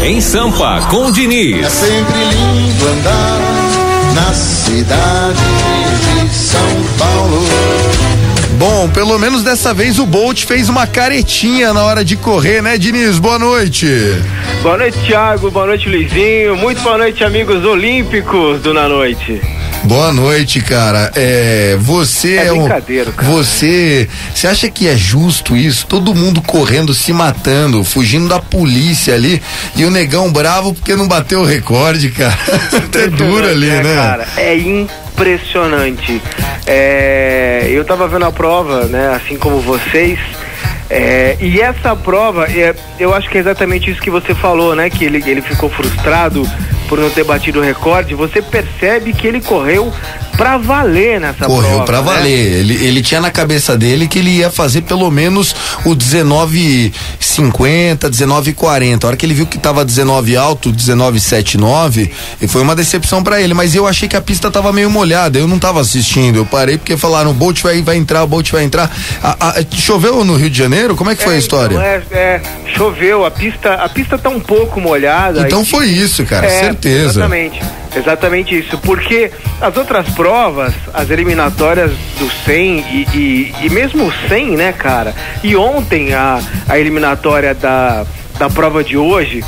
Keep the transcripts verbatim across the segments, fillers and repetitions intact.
em Sampa com o Diniz. É sempre lindo andar na cidade de São Paulo. Bom, pelo menos dessa vez o Bolt fez uma caretinha na hora de correr, né, Diniz? Boa noite. Boa noite, Thiago. Boa noite, Luizinho. Muito boa noite, amigos olímpicos do Na Noite. Boa noite, cara. É, você é, é um, brincadeira, cara. Você, você acha que é justo isso? Todo mundo correndo, se matando, fugindo da polícia ali e o negão bravo porque não bateu o recorde, cara. Até duro ali, né, né? Cara, é impressionante. É, eu tava vendo a prova, né, assim como vocês. É, e essa prova, é, eu acho que é exatamente isso que você falou, né? Que ele, ele ficou frustrado por não ter batido o recorde. Você percebe que ele correu pra valer nessa correu prova. Correu pra né? valer. Ele, ele tinha na cabeça dele que ele ia fazer pelo menos o dezenove cinquenta, dezenove quarenta. A hora que ele viu que tava dezenove alto, dezenove setenta e nove, e foi uma decepção pra ele. Mas eu achei que a pista tava meio molhada. Eu não tava assistindo. Eu parei porque falaram: o Bolt vai, vai entrar, o Bolt vai entrar. A, a, choveu no Rio de Janeiro? Como é que foi é, a história? Então, é, é, choveu. A pista, a pista tá um pouco molhada. Então aí, foi isso, cara. É, certeza. Exatamente. Exatamente isso. Porque as outras provas, as eliminatórias do cem e, e, e mesmo o cem, né, cara? E ontem a, a eliminatória da, da prova de hoje.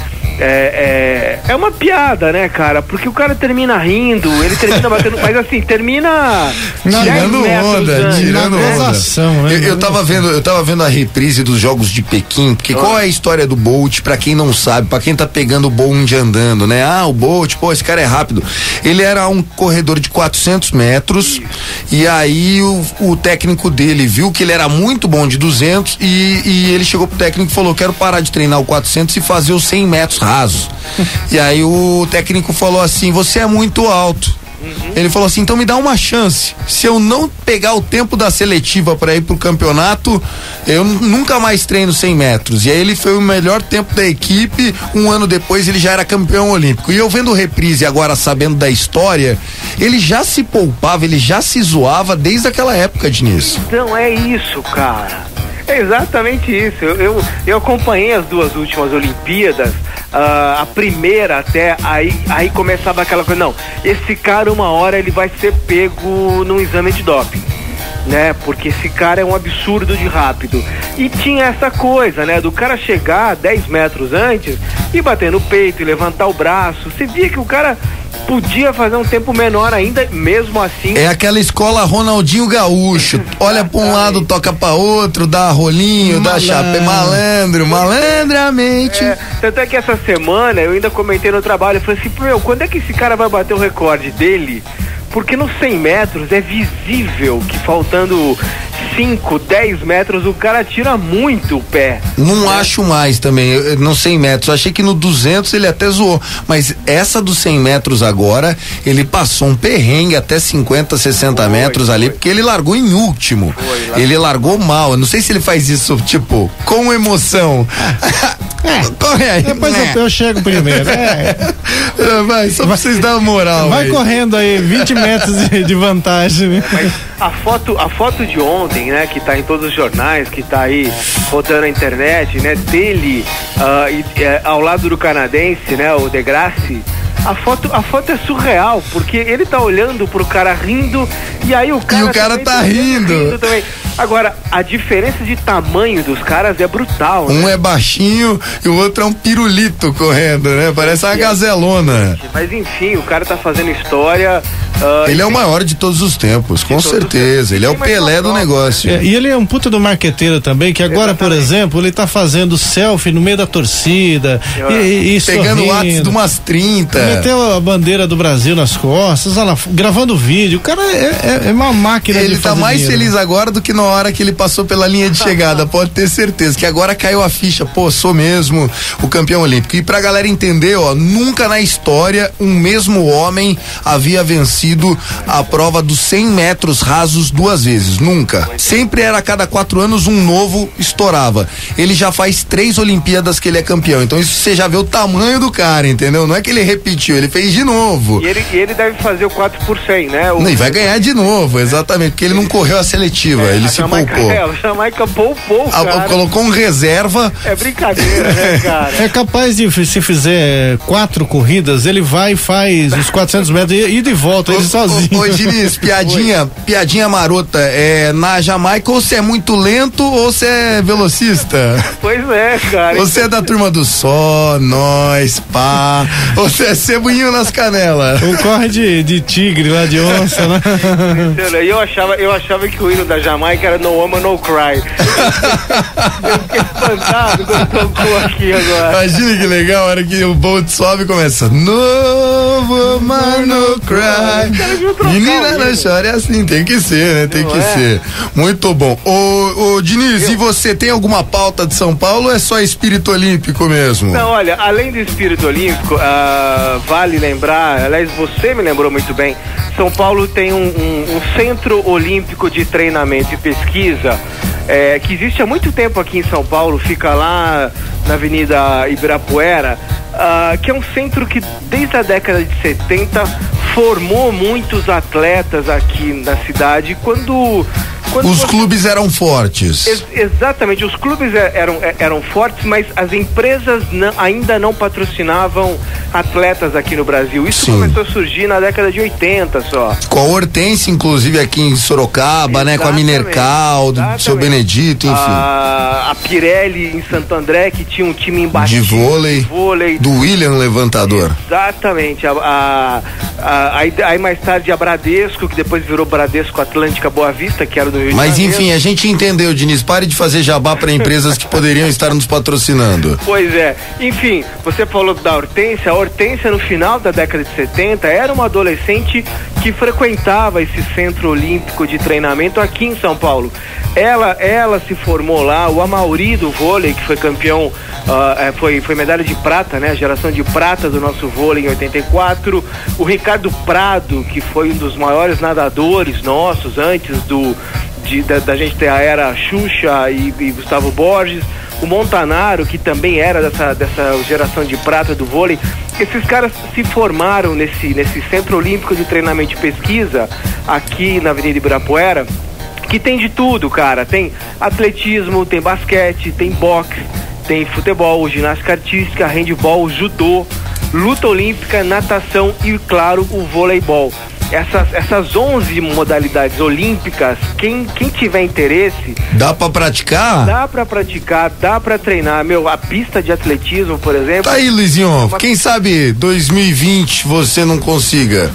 É, é, é uma piada, né, cara? Porque o cara termina rindo, ele termina batendo, mas assim, termina tirando onda, antes, tirando né? onda. Eu, eu tava vendo, eu tava vendo a reprise dos Jogos de Pequim, porque oh. qual é a história do Bolt, pra quem não sabe, pra quem tá pegando o bonde andando, né? Ah, o Bolt, pô, esse cara é rápido. Ele era um corredor de quatrocentos metros. Isso. E aí o, o técnico dele viu que ele era muito bom de duzentos e, e ele chegou pro técnico e falou: quero parar de treinar o quatrocentos e fazer os cem metros raso. E aí o técnico falou assim: você é muito alto. Uhum. Ele falou assim: então me dá uma chance. Se eu não pegar o tempo da seletiva para ir pro campeonato, eu nunca mais treino cem metros. E aí ele foi o melhor tempo da equipe. Um ano depois ele já era campeão olímpico. E eu vendo reprise agora, sabendo da história, ele já se poupava, ele já se zoava desde aquela época, Diniz. Então é isso, cara. É exatamente isso. Eu, eu, eu acompanhei as duas últimas Olimpíadas. Uh, a primeira até, aí, aí começava aquela coisa: não, esse cara uma hora ele vai ser pego num exame de doping, né? Porque esse cara é um absurdo de rápido. E tinha essa coisa, né? Do cara chegar dez metros antes e bater no peito e levantar o braço. Você via que o cara podia fazer um tempo menor ainda, mesmo assim. É aquela escola Ronaldinho Gaúcho. Olha pra um lado, toca pra outro, dá rolinho, malandro. Dá chapéu, malandro, malandramente. É, tanto é que essa semana eu ainda comentei no trabalho, eu falei assim: meu, quando é que esse cara vai bater o recorde dele? Porque nos cem metros é visível que faltando cinco, dez metros o cara tira muito o pé. Não é. acho mais também, eu, no cem metros, achei que no duzentos ele até zoou, mas essa dos cem metros agora, ele passou um perrengue até cinquenta, sessenta foi, metros foi. ali, porque ele largou em último, foi, largou. ele largou mal, eu não sei se ele faz isso, tipo, com emoção. É, corre aí. Depois é. eu, eu chego primeiro. É. Vai, só pra vocês darem moral. Vai aí. correndo aí, vinte metros de, de vantagem. Né? Mas a foto, a foto de ontem, né, que tá em todos os jornais, que tá aí rodando na internet, né, dele uh, e, uh, ao lado do canadense, né, o Degrassi. A foto, a foto é surreal, porque ele tá olhando pro cara rindo e aí o cara, e o cara tá rindo. rindo também. Agora, a diferença de tamanho dos caras é brutal. Um né? é baixinho e o outro é um pirulito correndo, né? Parece uma gazelona. Mas enfim, o cara tá fazendo história. Uh, ele é o maior de todos os tempos, com certeza. Ele é o Pelé do negócio. É, e ele é um puta do marqueteiro também, que agora, Exatamente. por exemplo, ele tá fazendo selfie no meio da torcida. Eu, e, e pegando o WhatsApp de umas trinta. Meteu a bandeira do Brasil nas costas, lá, gravando vídeo. O cara é, é, é uma máquina ele de tá fazer mais dinheiro. feliz agora do que na hora que ele passou pela linha de chegada, pode ter certeza, que agora caiu a ficha, pô, sou mesmo o campeão olímpico. E pra galera entender, ó, nunca na história um mesmo homem havia vencido a prova dos cem metros rasos duas vezes, nunca. Sempre era a cada quatro anos um novo estourava. Ele já faz três Olimpíadas que ele é campeão, então isso você já vê o tamanho do cara, entendeu? Não é que ele repetiu, ele fez de novo. E ele, e ele deve fazer o quatro por cem, né? O... E vai ganhar de novo, exatamente, porque ele não correu a seletiva, é, ele se Jamaica, poupou. É, o Jamaica poupou, cara. A, colocou um reserva. É brincadeira, né, cara? É capaz de, se fizer quatro corridas, ele vai e faz os quatrocentos metros e de volta, ele sozinho. Ô, ô Diniz, piadinha, piadinha marota, é na Jamaica ou você é muito lento ou você é velocista? Pois é, cara. Você é da turma do só, nós, pá, ou você é ceboinho nas canelas? Ou corre de, de tigre lá, de onça, né? Eu achava, eu achava que o hino da Jamaica era No Woman No Cry. Eu fiquei espantado quando tocou aqui agora. Imagina que legal, a hora que o Bolt sobe e começa No Woman No Cry. Menina, não chora, é assim, tem que ser, né? Tem não que é? ser. Muito bom. Ô, ô Diniz, eu... e você tem alguma pauta de São Paulo ou é só espírito olímpico mesmo? Não, olha, além do espírito olímpico, uh, vale lembrar, aliás, você me lembrou muito bem, São Paulo tem um, um, um centro olímpico de treinamento e pesquisa é, que existe há muito tempo aqui em São Paulo, fica lá na Avenida Ibirapuera, uh, que é um centro que desde a década de setenta formou muitos atletas aqui na cidade. Quando Quando os você... clubes eram fortes. Ex exatamente, os clubes eram, eram fortes, mas as empresas não, ainda não patrocinavam atletas aqui no Brasil. Isso Sim. começou a surgir na década de oitenta só. Com a Hortência, inclusive, aqui em Sorocaba, exatamente, né? Com a Minercal, do seu Benedito, enfim. A, a Pirelli em Santo André, que tinha um time imbatível de vôlei, de vôlei. Do William Levantador. Exatamente. A, a, a, aí, aí mais tarde a Bradesco, que depois virou Bradesco Atlântica Boa Vista, que era do Rio Mas de Janeiro. Enfim, a gente entendeu, Diniz. Pare de fazer jabá para empresas que poderiam estar nos patrocinando. Pois é. Enfim, você falou da Hortência. A Hortência, no final da década de setenta, era uma adolescente que frequentava esse centro olímpico de treinamento aqui em São Paulo. Ela, ela se formou lá. O Amauri do vôlei, que foi campeão, uh, foi, foi medalha de prata, né? A geração de prata do nosso vôlei em oitenta e quatro. O Ricardo Prado, que foi um dos maiores nadadores nossos antes do De, da, da gente ter a era Xuxa e, e Gustavo Borges, o Montanaro, que também era dessa, dessa geração de prata do vôlei. Esses caras se formaram nesse, nesse Centro Olímpico de Treinamento e Pesquisa aqui na Avenida Ibirapuera, que tem de tudo, cara. Tem atletismo, tem basquete, tem boxe, tem futebol, ginástica artística, handebol, judô, luta olímpica, natação e, claro, o voleibol. Essas, essas onze modalidades olímpicas, quem, quem tiver interesse... Dá pra praticar? Dá pra praticar, dá pra treinar. Meu, a pista de atletismo, por exemplo... Tá aí, Luizinho, uma... quem sabe dois mil e vinte você não consiga.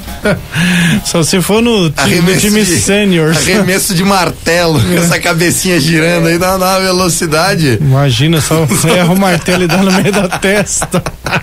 Só se for no time, no time de, sênior. Arremesso de martelo, com essa cabecinha girando é. aí na, na velocidade. Imagina, só erra o martelo e dá no meio da testa.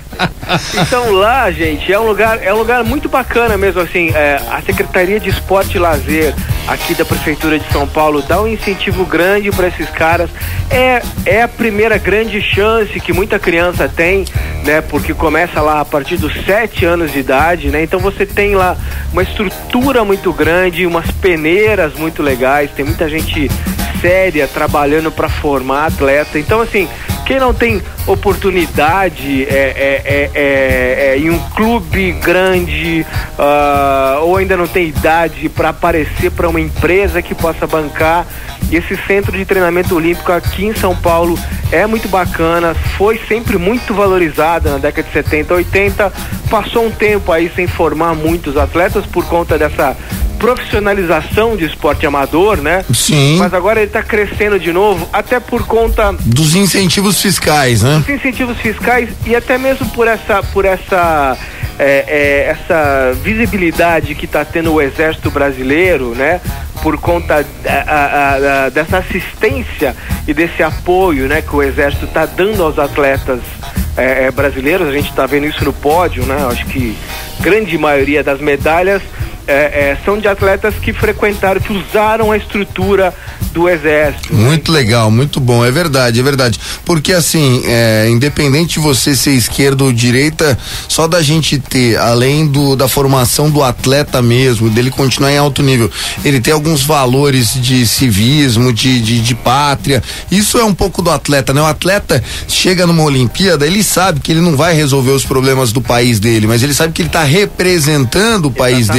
Então lá, gente, é um lugar, é um lugar muito bacana mesmo, assim, é, a Secretaria de Esporte e Lazer aqui da Prefeitura de São Paulo dá um incentivo grande para esses caras. É, é a primeira grande chance que muita criança tem, né? Porque começa lá a partir dos sete anos de idade, né? Então você tem lá uma estrutura muito grande, umas peneiras muito legais, tem muita gente séria trabalhando para formar atleta. Então, assim, quem não tem oportunidade é, é, é, é, é em um clube grande uh, ou ainda não tem idade para aparecer para uma empresa que possa bancar, esse centro de treinamento olímpico aqui em São Paulo é muito bacana, foi sempre muito valorizado na década de setenta, oitenta, passou um tempo aí sem formar muitos atletas por conta dessa profissionalização de esporte amador, né? Sim. Mas agora ele está crescendo de novo, até por conta dos incentivos fiscais, né? Dos incentivos fiscais e até mesmo por essa, por essa, é, é, essa visibilidade que está tendo o Exército Brasileiro, né? Por conta a, a, a, dessa assistência e desse apoio, né? Que o Exército está dando aos atletas é, é, brasileiros. A gente está vendo isso no pódio, né? Acho que grande maioria das medalhas É, é, são de atletas que frequentaram, que usaram a estrutura do Exército. Muito legal, muito bom, é verdade, é verdade. Porque assim, é, independente de você ser esquerda ou direita, só da gente ter, além do, da formação do atleta mesmo, dele continuar em alto nível, ele ter alguns valores de civismo, de, de, de pátria, isso é um pouco do atleta, né? O atleta chega numa Olimpíada, ele sabe que ele não vai resolver os problemas do país dele, mas ele sabe que ele está representando o país Exatamente. dele.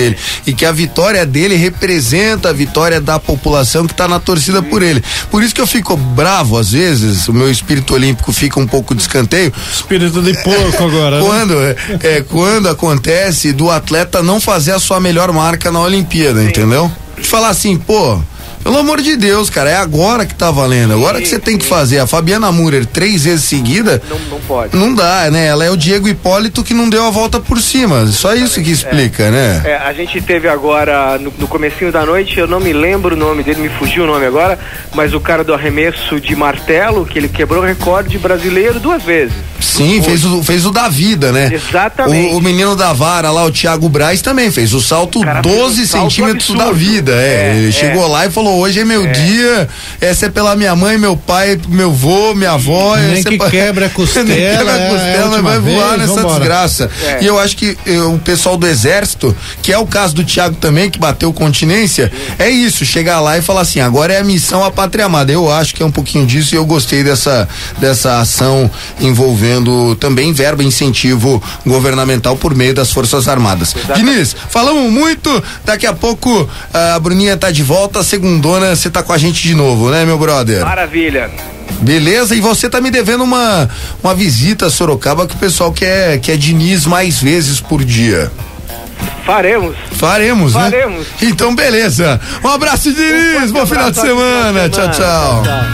e que a vitória dele representa a vitória da população que tá na torcida por ele. Por isso que eu fico bravo às vezes, o meu espírito olímpico fica um pouco de escanteio. Espírito de porco agora. Quando, né? é, é, quando acontece do atleta não fazer a sua melhor marca na Olimpíada, sim, entendeu? De falar assim, pô, pelo amor de Deus, cara, é agora que tá valendo, agora que você tem que fazer. A Fabiana Müller três vezes seguida, não, não pode. Não dá, né? Ela é o Diego Hipólito que não deu a volta por cima, só isso que explica, é. né? É, a gente teve agora, no, no comecinho da noite, eu não me lembro o nome dele, me fugiu o nome agora, mas o cara do arremesso de martelo, que ele quebrou o recorde brasileiro duas vezes. Sim, fez o, fez o da vida, né? Exatamente. O, o menino da vara lá, o Thiago Braz, também fez o salto doze centímetros da vida. É, é ele é. chegou lá e falou: hoje é meu é. dia, essa é pela minha mãe, meu pai, meu vô, minha avó. Nem que é pra... quebra a costela. Nem quebra a costela, é vai vez, voar nessa vambora. desgraça. É. E eu acho que eu, o pessoal do Exército, que é o caso do Thiago também, que bateu continência, sim, é isso, chegar lá e falar assim: agora é a missão à pátria amada. Eu acho que é um pouquinho disso e eu gostei dessa, dessa ação envolvendo também verba, incentivo governamental por meio das Forças Armadas. Exatamente. Diniz, falamos muito, daqui a pouco a Bruninha tá de volta, segundona, você tá com a gente de novo, né, meu brother? Maravilha. Beleza, e você tá me devendo uma, uma visita a Sorocaba, que o pessoal quer, quer Diniz mais vezes por dia. Faremos. Faremos, né? Faremos. Então, beleza. Um abraço, Diniz, um bom final de semana. Tchau, tchau. tchau, tchau.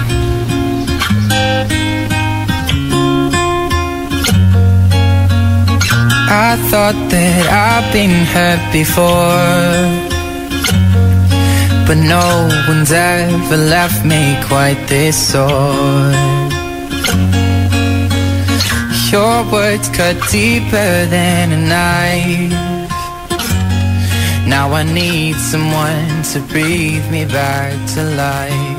I thought that I've been hurt before, but no one's ever left me quite this sore. Your words cut deeper than a knife. Now I need someone to breathe me back to life.